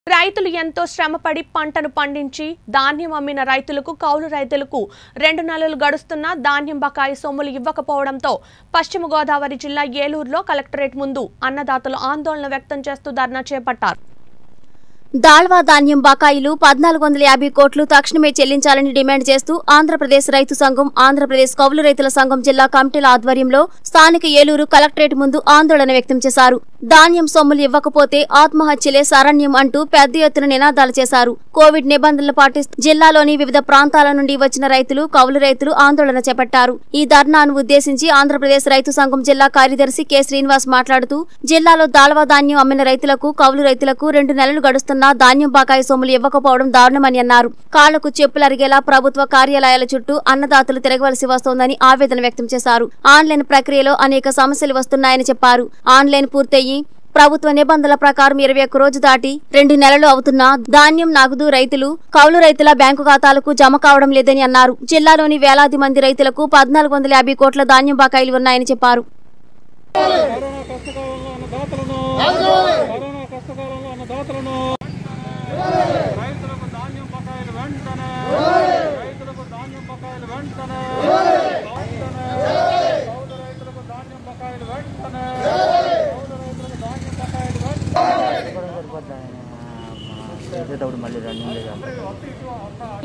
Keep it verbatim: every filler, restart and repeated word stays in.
రైతులు ఎంతో శ్రమపడి పంటను పండించి ధాన్యం అమ్మిన రైతులకు కౌలు రైతులకు రెండు నెలలు గడుస్తున్నా ధాన్యం బకాయి సొమ్ములు ఇవ్వకపోవడంతో పశ్చిమ గోదావరి జిల్లా ఏలూరులో కలెక్టరేట్ ముందు అన్నదాతలు ఆందోళన వ్యక్తం చేస్తూ ధర్నా చేపట్టారు. దాల్వా ధాన్యం బకాయిలు పద్నాలుగు వందల యాభై కోట్లు తక్షణమే చెల్లించాలని డిమాండ్ చేస్తూ ఆంధ్రప్రదేశ్ రైతు సంఘం, ఆంధ్రప్రదేశ్ కౌలు రైతుల సంఘం జిల్లా కమిటీల ఆధ్వర్యంలో స్థానిక ఏలూరు కలెక్టరేట్ ముందు ఆందోళన వ్యక్తం చేశారు. ధాన్యం సొమ్ములు ఇవ్వకపోతే ఆత్మహత్యలే శరణ్యం అంటూ పెద్ద ఎత్తున నినాదాలు చేశారు. కోవిడ్ నిబంధనలు పాటిస్తూ జిల్లాలోని వివిధ ప్రాంతాల నుండి వచ్చిన రైతులు, కౌలు రైతులు ఆందోళన చేపట్టారు. ఈ ధర్నాను ఉద్దేశించి ఆంధ్రప్రదేశ్ రైతు సంఘం జిల్లా కార్యదర్శి కె శ్రీనివాస్ మాట్లాడుతూ జిల్లాలో దాల్వా ధాన్యం అమ్మిన రైతులకు, కౌలు రైతులకు రెండు నెలలు గడుస్తున్న ధాన్యం బకాయి సొమ్ములు ఇవ్వకపోవడం దారుణమని అన్నారు. కాళ్లకు చెప్పులు అరిగేలా ప్రభుత్వ కార్యాలయాల చుట్టూ అన్నదాతలు తిరగవలసి వస్తోందని ఆవేదన వ్యక్తం చేశారు. ఆన్లైన్ ప్రక్రియలో అనేక సమస్యలు వస్తున్నాయని చెప్పారు. ఆన్లైన్ పూర్తయి ప్రభుత్వ నిబంధనల ప్రకారం ఇరవై ఒక్క రోజు దాటి రెండు నెలలు అవుతున్నా ధాన్యం నగదు రైతులు, కౌలు రైతుల బ్యాంకు ఖాతాలకు జమ కావడం లేదని అన్నారు. జిల్లాలోని వేలాది మంది రైతులకు పద్నాలుగు వందల యాభై కోట్ల ధాన్యం బకాయిలు ఉన్నాయని చెప్పారు. మళ్ళీ రన్నింగ్